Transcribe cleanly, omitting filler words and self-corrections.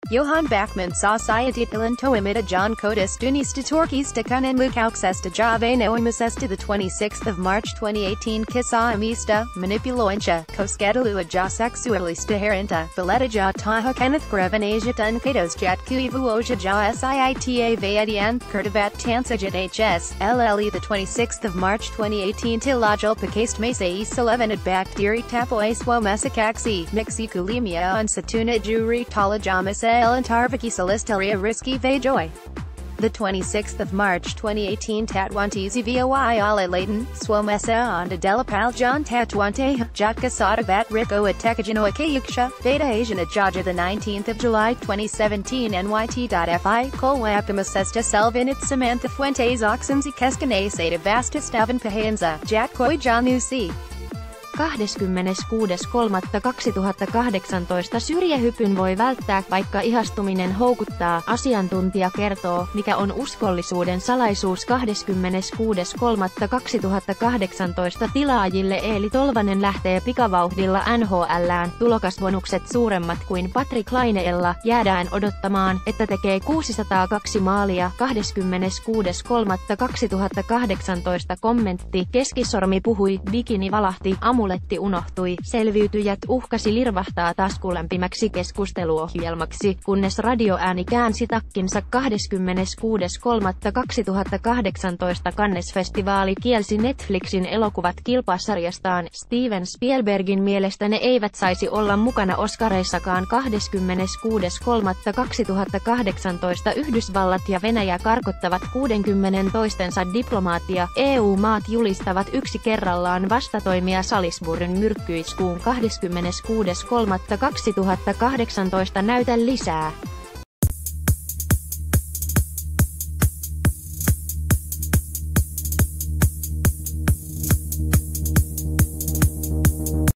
Johan Backman Society Tilantoimida John Codis Dunista Torquista Kunin Lukauxesta Jave Noimusesta the 26th of March 2018 Kisa Amista, Manipuloincha, Koskadalua Ja Sexualista Herinta, Valeta Ja Taha Kenneth Greven Asia Dunkados Jat Kuivuoja Ja Siita Vadian, Kurtavat Tansajat HS, LLE the 26th of March 2018 Tilajal Pakaste Mesa Isalevenat Bacteri Tapoiswo Mesakaxi, Mixikulimia Unsatuna Juri Talajamasa Elantarviki Celisteria Risky Vajoy. The 26th of March 2018 Tatwantizi Voi Ala Leighton, Swomesa on Delapal John Tatwante, Jatka Sadavat Rico at Tekajino Akayuksha, Veda Asian at Jaja the 19th of July 2017 NYT.fi, Colwapimasesta Selvinit Samantha Fuentes Oxenzi Keskane Seda Vasta Stavan Pahanza, Jack Koi Janusi. 26.3.2018 syrjähypyn voi välttää, vaikka ihastuminen houkuttaa, asiantuntija kertoo, mikä on uskollisuuden salaisuus. 26.3.2018 tilaajille Eeli Tolvanen lähtee pikavauhdilla NHL:ään, tulokasbonukset suuremmat kuin Patrik Laineella, jäädään odottamaan, että tekee 602 maalia. 26.3.2018 kommentti, keskisormi puhui, bikini valahti, amuletti unohtui, selviytyjät uhkasi lirvahtaa taskulämpimäksi keskusteluohjelmaksi, kunnes radioääni käänsi takkinsa. 26.3.2018 Cannes-festivaali kielsi Netflixin elokuvat kilpasarjastaan. Steven Spielbergin mielestä ne eivät saisi olla mukana Oscareissakaan. 26.3.2018 Yhdysvallat ja Venäjä karkottavat 60 toistensa diplomaattia. EU-maat julistavat yksi kerrallaan vastatoimia Salisburyn myrkkyiskuun. 26.3.2018 näytä lisää.